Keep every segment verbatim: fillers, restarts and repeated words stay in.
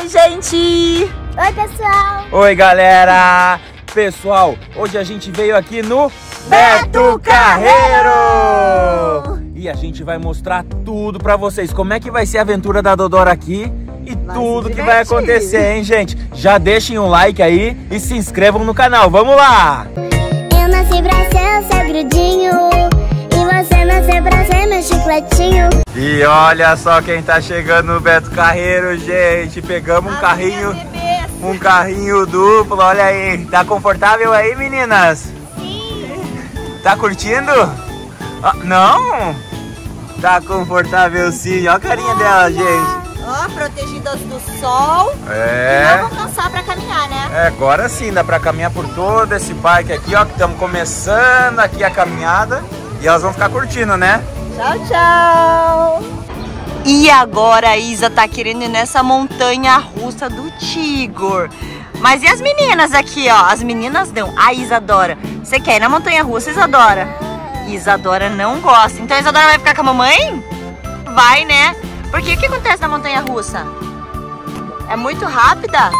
Oi, gente! Oi, pessoal! Oi, galera! Pessoal, hoje a gente veio aqui no Beto Carreiro! E a gente vai mostrar tudo pra vocês. Como é que vai ser a aventura da Dodora aqui e vai tudo que vai acontecer, hein, gente? Já deixem um like aí e se inscrevam no canal. Vamos lá! Eu nasci pra ser o seu grudinho e você nasceu pra ser meu chicletinho. E olha só quem tá chegando no Beto Carreiro, gente. Pegamos um carrinho, um carrinho duplo, olha aí. Tá confortável aí, meninas? Sim. Tá curtindo? Ah, não? Tá confortável sim. Olha a carinha dela, gente. Ó, protegidas do sol. É. E não vão cansar pra caminhar, né? É, agora sim, dá pra caminhar por todo esse parque aqui, ó. Que estamos começando aqui a caminhada. E elas vão ficar curtindo, né? Tchau, tchau! E agora a Isa tá querendo ir nessa montanha russa do Tigor. Mas e as meninas aqui, ó? As meninas não, a Isadora. Você quer ir na montanha russa, Isadora? Isadora não gosta. Então a Isadora vai ficar com a mamãe? Vai, né? Porque o que acontece na montanha russa? É muito rápida?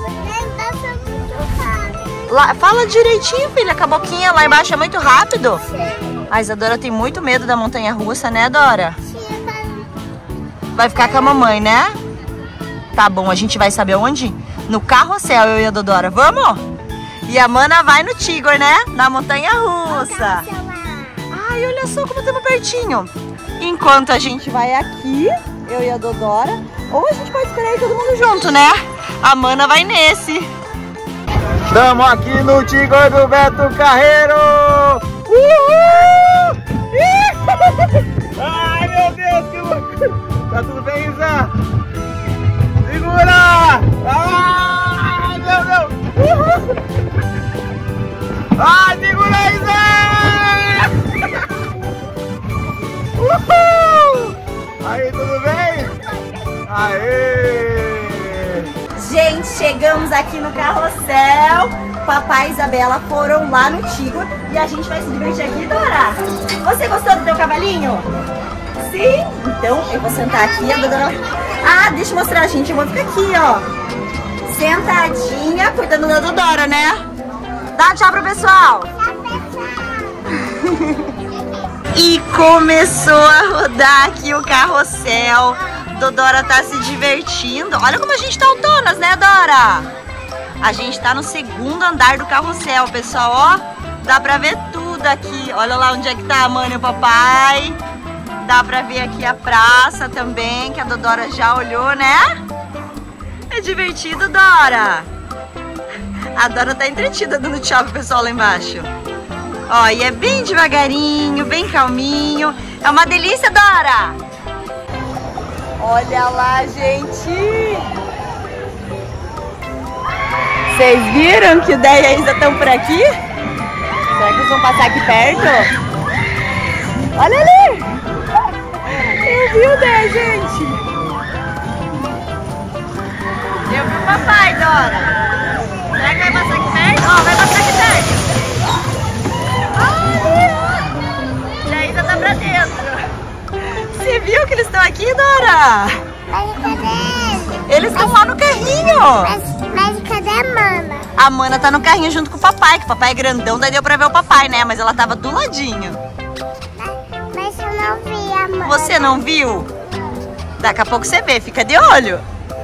Lá, fala direitinho, filha, com a boquinha lá embaixo é muito rápido? A Isadora tem muito medo da montanha russa, né, Dora? Vai ficar com a mamãe, né? Tá bom, a gente vai saber onde? No carrossel, eu e a Dodora. Vamos? E a Mana vai no Tigor, né? Na montanha russa. Ai, olha só como estamos pertinho. Enquanto a gente vai aqui, eu e a Dodora, ou a gente pode esperar aí todo mundo junto, né? A Mana vai nesse. Estamos aqui no Tigor do Beto Carreiro! Uhul! Ai, meu Deus, que loucura! Tá tudo bem, Isa? Segura! Ai, meu Deus! Uhul! Ai, segura, Isa! Uhul! Aí, tudo bem? Aê! Gente, chegamos aqui no carrossel. Papai e Isabela foram lá no Tigor e a gente vai se divertir aqui, Dora. Você gostou do teu cavalinho? Sim? Então eu vou sentar aqui, a Dodora... Ah, deixa eu mostrar, gente. Eu vou ficar aqui, ó. Sentadinha, cuidando da Dodora, né? Dá tchau pro pessoal. Tchau, pessoal. E começou a rodar aqui o carrossel. Dodora tá se divertindo. Olha como a gente tá autonas, né, Dora? A gente tá no segundo andar do carrossel, pessoal, ó. Dá pra ver tudo aqui. Olha lá onde é que tá a mãe e o papai. Dá pra ver aqui a praça também, que a Dodora já olhou, né? É divertido, Dora. A Dora tá entretida dando tchau pro pessoal lá embaixo. Ó, e é bem devagarinho, bem calminho. É uma delícia, Dora. Olha lá, gente. Vocês viram que o Dé e a Isa estão por aqui? Será que eles vão passar aqui perto? Olha ali! Eu vi o Dé, gente! Eu vi o papai, Dora! Será que vai passar aqui perto? Ó, oh, vai passar aqui perto! E a Isa tá pra dentro! Você viu que eles estão aqui, Dora? Mas cadê? Eles estão lá no carrinho! Mas, mas cadê a Mana? A Mana tá no carrinho junto com o papai, que o papai é grandão, daí deu pra ver o papai, né? Mas ela tava do ladinho. Mas eu não vi a Mana. Você não viu? Daqui a pouco você vê, fica de olho.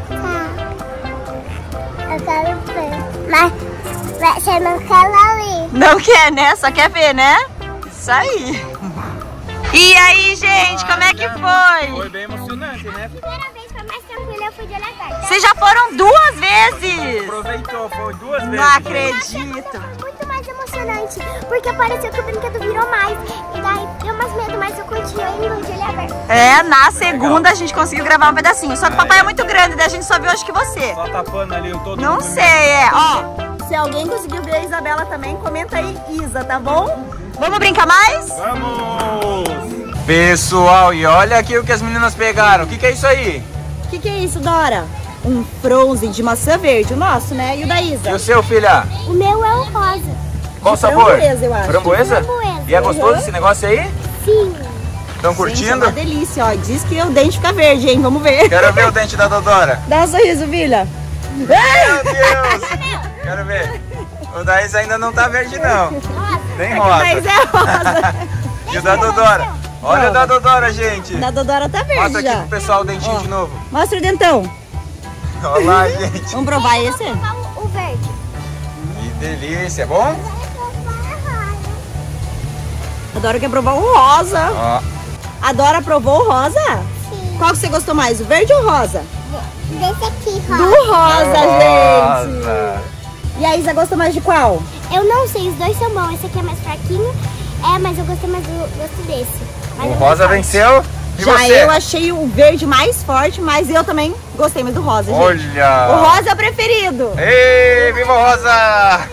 Tá. Eu quero ver. Mas você não quer ali. Não quer, né? Só quer ver, né? Isso aí. E aí, gente, como é que foi? Foi bem emocionante, né? Primeira vez foi mais tranquila, eu fui de olhar. Vocês já foram duas vezes? Aproveitou, foi duas vezes. Não acredito. Muito mais emocionante, porque pareceu que o brinquedo virou mais. E daí deu mais medo, mas eu curti ainda de olhar aberto. É, na segunda a gente conseguiu gravar um pedacinho. Só que o papai é muito grande, daí a gente só viu acho que você. Só tapando ali o todo Não mundo. sei, é. Ó, se alguém conseguiu ver a Isabela também, comenta aí, Isa, tá bom? Vamos brincar mais? Vamos! Pessoal, e olha aqui o que as meninas pegaram. O que, que é isso aí? O que, que é isso, Dora? Um frozen de maçã verde, o nosso, né? E o da Isa? E o seu, filha? O meu é o rosa. Qual De sabor? framboesa, eu acho. Framboesa? Framboesa. E é gostoso Uhum. esse negócio aí? Sim. Estão curtindo? Gente, é uma delícia, ó. Diz que o dente fica verde, hein? Vamos ver. Quero ver o dente da Dodora. Dá um sorriso, filha. Meu Deus! Quero ver. O da Isa ainda não tá verde, não. Nem rosa. Mas é rosa. E o da Dodora? Olha o da Dodora, gente. Da Dodora tá verde. Mostra já. aqui pro pessoal o dentinho Ó. de novo. Mostra o dentão. Olha lá, gente. Vamos provar esse? O verde. Que delícia, é bom? A Dora quer provar o rosa. Ó. A Dora provou o rosa? Sim. Qual que você gostou mais, o verde ou o rosa? Desse aqui, rosa. Do rosa, gente. Rosa. E a Isa gostou mais de qual? Eu não sei, os dois são bons. Esse aqui é mais fraquinho. É, mas eu gostei mais do gosto desse. Mas O eu rosa gostei. venceu. E Já você? eu achei o verde mais forte, mas eu também gostei mais do rosa, gente. Olha! O rosa é o preferido. Ei, viva o rosa!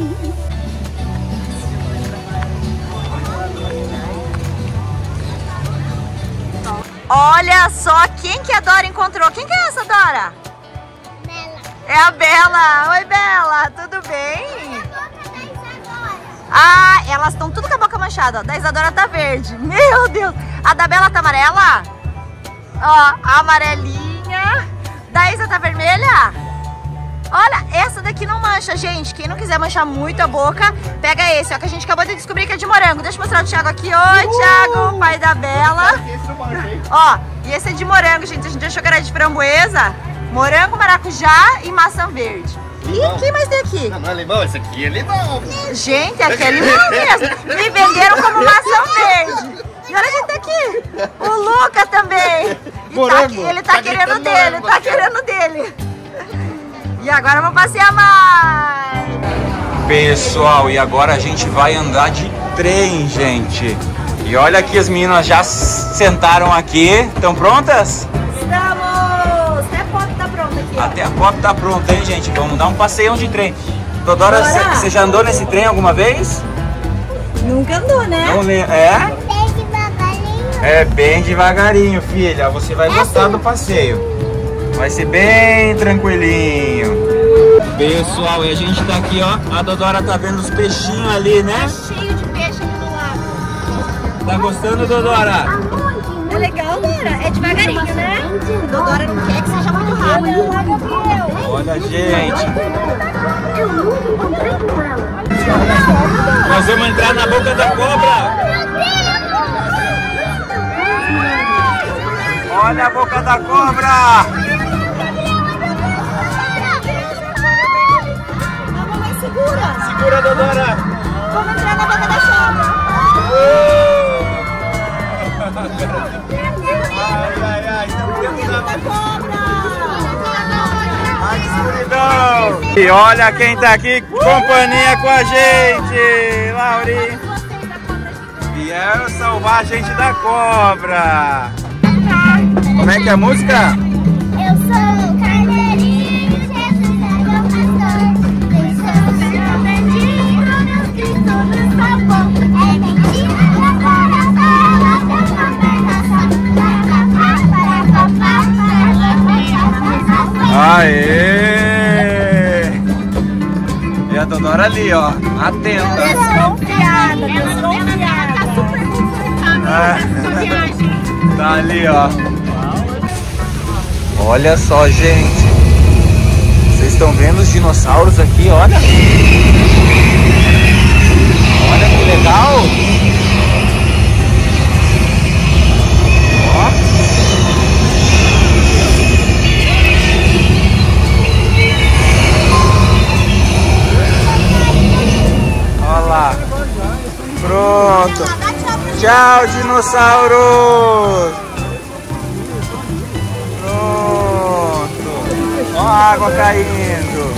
Olha só quem que a Dora encontrou. Quem que é essa, Dora? Bela. É a Bela. Oi, Bela. Tudo bem? A boca da Isadora. Ah, elas estão tudo com a boca manchada. Ó. Da Isadora tá verde. Meu Deus. A da Bela tá amarela? Ó, a amarelinha. Da Isa tá vermelha? Olha, essa daqui não mancha, gente. Quem não quiser manchar muito a boca, pega esse, ó, que a gente acabou de descobrir que é de morango. Deixa eu mostrar o Thiago aqui. Oi, uh! Thiago, pai da Bela. Ó, e esse é de morango, gente. A gente achou que era de framboesa, morango, maracujá e maçã verde. E o que mais tem aqui? Não, não é limão, esse aqui é limão. Gente, aqui é limão mesmo. Me venderam como maçã verde. E olha quem tá aqui. O Lucas também. E tá aqui, ele tá, Tá querendo gritando dele, morango, tá cara. querendo dele. E agora vamos passear mais. Pessoal, e agora a gente vai andar de trem, gente. E olha aqui, as meninas já sentaram aqui. Estão prontas? Estamos! Até a foto tá pronta aqui. Até a pop tá pronta, hein, gente? Vamos dar um passeio de trem. Dodora, Bora. você já andou nesse trem alguma vez? Nunca andou, né? Não lembro. É? Bem devagarinho. É bem devagarinho, filha. Você vai gostar do passeio. Vai ser bem tranquilinho. Pessoal, e a gente tá aqui, ó. A Dodora tá vendo os peixinhos ali, né? Cheio de peixe aqui no lago. Tá gostando, Dodora? É legal, Dora. É devagarinho, né? Dodora não quer que seja muito rápido. Olha, gente. Nós vamos entrar na boca da cobra. Olha a boca da cobra. Segura. Segura, Dodora. Vamos entrar na boca da cobra. Ai, ai, ai. Estamos dentro da Cobra. Ai, que escuridão. E olha quem tá aqui, companhia com a gente. Lauri. Vieram salvar a gente da cobra. Como é que é a música? Eu sou o carneirinho, Jesus é meu pastor. Deixou seu bendinho, meu Cristo nos salvou. É mentira, agora fala, Deus não tem razão. Para papá, para papá, Aê! E a Dodora ali, ó, atenta. Desconfiada, desconfiada. Tá super confortável Ah. nessa viagem. Tá ali, ó. Olha só, gente. Vocês estão vendo os dinossauros aqui, olha. Olha que legal. Ó. Olha lá. Pronto. Tchau, dinossauros. Ó a água caindo.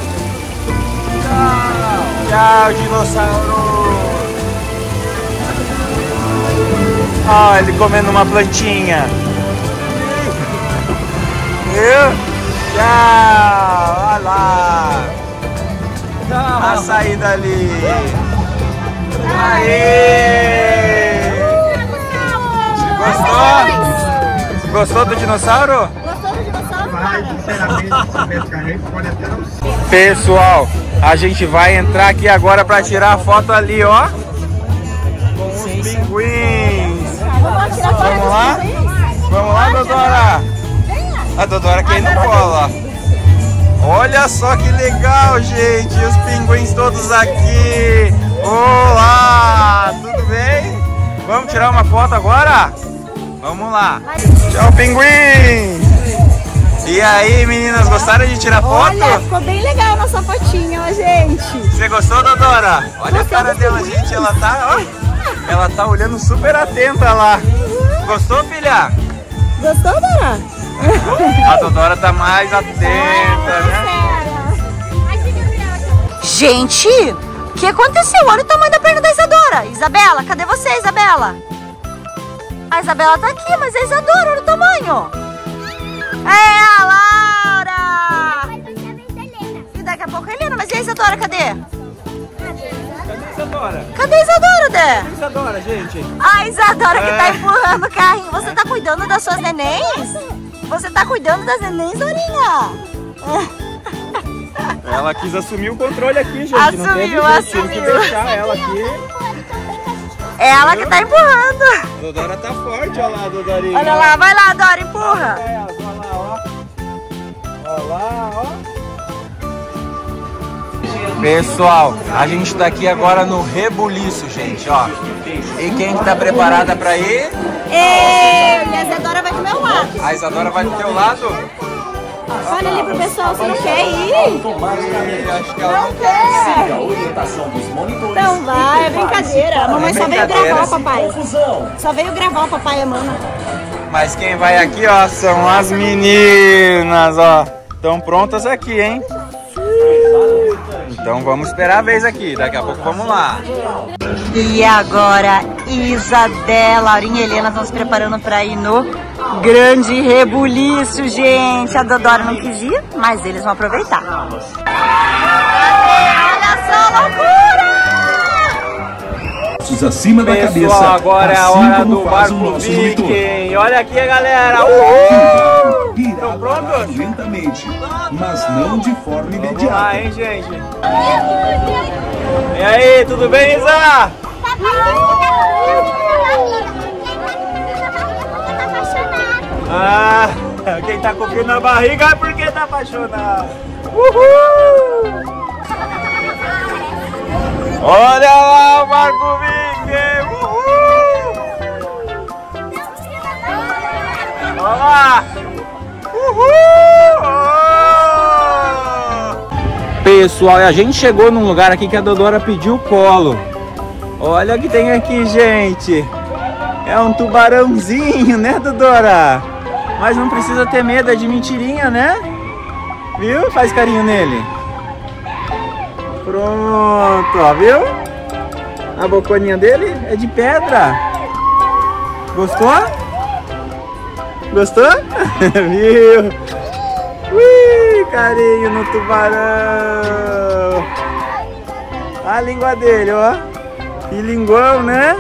Tchau. Tchau, dinossauro. Ó, ele comendo uma plantinha. Viu? Tchau. Olha lá. A saída ali. Aê! Gostou? Gostou do dinossauro? Gostou do dinossauro, cara? Pessoal, a gente vai entrar aqui agora para tirar a foto ali, ó. Com os pinguins. Vamos tirar Vamos lá? Vamos lá, Dodora? A Dodora quer ir no colo, ó. Olha só que legal, gente. Os pinguins todos aqui. Olá, tudo bem? Vamos tirar uma foto agora? Vamos lá. Tchau, pinguim. E aí, meninas, gostaram de tirar foto? Olha, ficou bem legal a nossa fotinha, ó, gente. Você gostou, Dodora? Olha a cara dela, gente. Ela tá, ó, ela tá olhando super atenta lá. Gostou, filha? Gostou, Dora? A Dodora tá mais atenta, né? Gente, o que aconteceu? Olha o tamanho da perna da Isadora. Isabela, cadê você, Isabela? A Isabela tá aqui, mas a Isadora, olha o tamanho. É a Laura! E daqui a pouco a Helena, mas e a Isadora, cadê? Cadê a Isadora? Cadê a Isadora, Dé? Cadê a Isadora, gente? A Isadora que tá É. empurrando o carrinho. Você tá cuidando das suas nenéns? Você tá cuidando das nenéns, Dorinha? Ela quis assumir o controle aqui, gente. Assumiu, não teve jeito, tive que assumiu. deixar ela aqui. É ela que tá empurrando. A Dodora tá forte, olha lá, Dodorinha. Olha lá, vai lá, Dora, empurra. Olha lá, ó. Olha lá, ó. Pessoal, a gente tá aqui agora no rebuliço, gente, ó. E quem tá preparada pra ir? Eu e a Isadora vai do meu lado. A Isadora vai do teu lado? Olha ali pro pessoal, você não quer ir? E acho que ela Não quer. Então vai, é brincadeira. A mamãe É só veio brincadeira. gravar o papai. Só veio gravar o papai e a mamãe. Mas quem vai aqui, ó, são as meninas, ó. Estão prontas aqui, hein? Então vamos esperar a vez aqui. Daqui a pouco vamos lá. E agora, Isabela, Laurinha e Helena estão se preparando para ir no grande rebuliço, gente. A Dodora não quis ir, mas eles vão aproveitar. Olha só, loucura! Acima da Pessoal, cabeça, agora é a assim hora como do faz o barco nosso monitor. Viking. Olha aqui, galera. Uhul! Irá Estão parar prontos? lentamente, mas não de forma Vamos lá, imediata. hein, gente? E aí, tudo bem, Isa? Ah, quem tá com frio na barriga é porque tá apaixonado. Uhul! Olha lá o barco Viking! Uhul! Olha lá! Uhul! Pessoal, a gente chegou num lugar aqui que a Dodora pediu colo. Olha o que tem aqui, gente. É um tubarãozinho, né, Dodora? Mas não precisa ter medo, é de mentirinha, né? Viu? Faz carinho nele. Pronto, ó, viu? A boconinha dele é de pedra. Gostou? Gostou? Viu? Ui, carinho no tubarão. A língua dele, ó. Que linguão, né?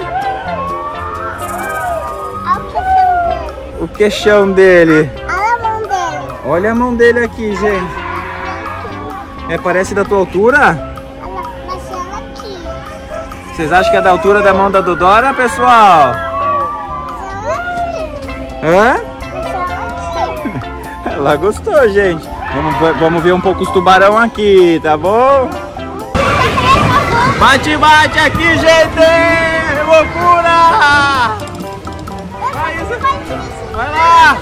O queixão dele. Olha a mão dele. Olha a mão dele aqui, gente. É, parece da tua altura? Olha, mas ela aqui. Vocês acham que é da altura da mão da Dodora, pessoal? Ela aqui. Hã? Ela aqui. Ela gostou, gente. Vamos, ver- vamos ver um pouco os tubarão aqui, tá bom? Bate, bate aqui, gente! Loucura! Vai, Isa. Vai lá!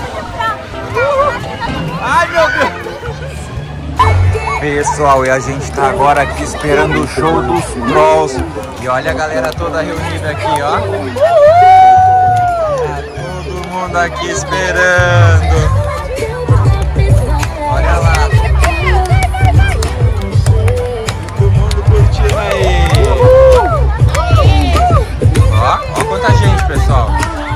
Ai, meu Deus! Pessoal, e a gente tá agora aqui esperando o show dos Trolls. E olha a galera toda reunida aqui, ó. Tá todo mundo aqui esperando. Olha lá. Todo mundo curtindo aí. Ó, ó quanta gente, pessoal.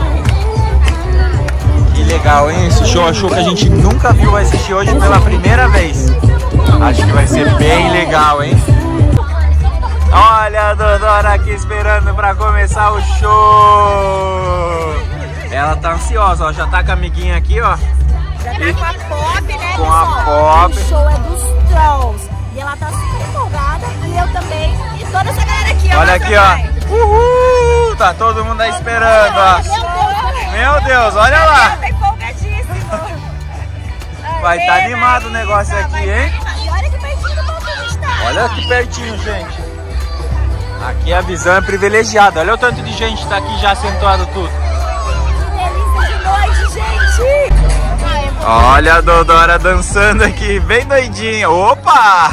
Que legal, hein? Esse show, show que a gente nunca viu, vai assistir hoje pela primeira vez. Acho que vai ser bem legal, hein? Olha a Dodora aqui esperando pra começar o show. Ela tá ansiosa, ó. Já tá com a amiguinha aqui, ó. Já tá com a Pop, né, Com a pessoal? Pop. O show é dos Trolls. E ela tá super empolgada. E eu também. E toda essa galera aqui, ó. Olha Mostra, aqui, pai. ó. Uhul! Tá todo mundo aí esperando, ó. Meu Deus, Meu Deus, olha lá. Tá empolgadíssimo. Vai estar tá animado o negócio Vai aqui, tá hein? E olha que pertinho do palco que a gente tá. Olha aqui pertinho, gente. Aqui a visão é privilegiada. Olha o tanto de gente que tá aqui já sentado tudo. Delícia de noite, gente. Olha a Dodora dançando aqui, bem doidinha. Opa!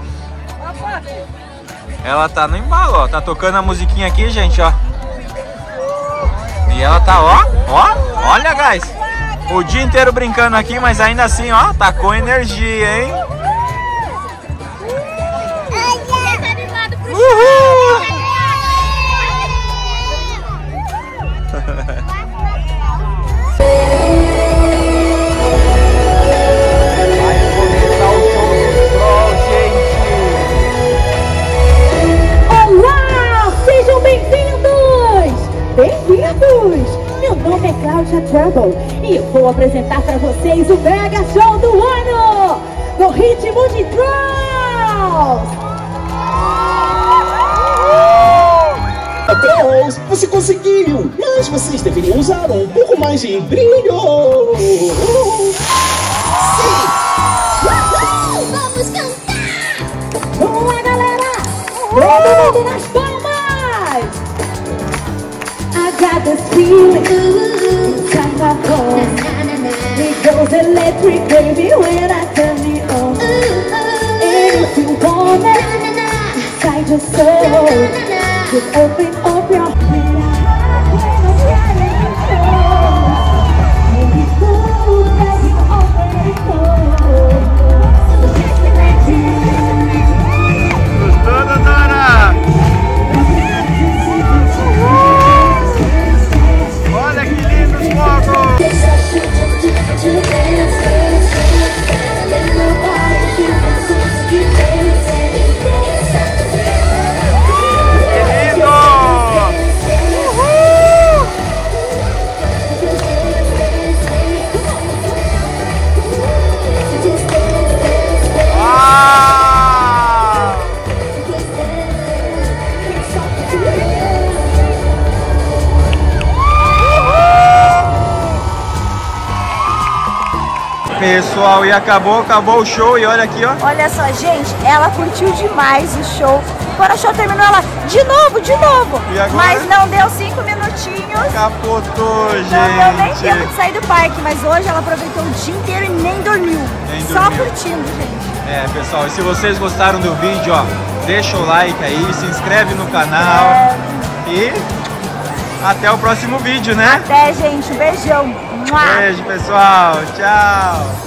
Ela tá no embalo, ó. Tá tocando a musiquinha aqui, gente, ó. E ela tá, ó, ó. Olha, guys. O dia inteiro brincando aqui, mas ainda assim, ó, tá com energia, hein? Uhul! Olá! Sejam bem-vindos! Bem-vindos! Meu nome é Cláudia Trouble e eu vou apresentar para vocês o mega show do ano no ritmo de Drums! Atrás, você conseguiu! Mas vocês deveriam usar um pouco mais de brilho! Sim! Vamos cantar! Vamos lá, galera! Todo mundo nas palmas! I got this feeling inside my bones. It goes electric, baby, when I turn it on. And if you want it inside your soul, just open up your heart. Gostou, Dodora? Olha que lindos fogos! Pessoal, e acabou, acabou o show e olha aqui, ó. Olha só, gente, ela curtiu demais o show. Quando o show terminou, ela, de novo, de novo. E agora? Mas não deu cinco minutinhos. Capotou, gente. Não deu nem tempo de sair do parque, mas hoje ela aproveitou o dia inteiro e nem dormiu. Nem Só dormiu. curtindo, gente. É, pessoal, e se vocês gostaram do vídeo, ó, deixa o like aí, se inscreve no canal. É. E até o próximo vídeo, né? Até, gente. Um beijão. Mua. Beijo, pessoal. Tchau.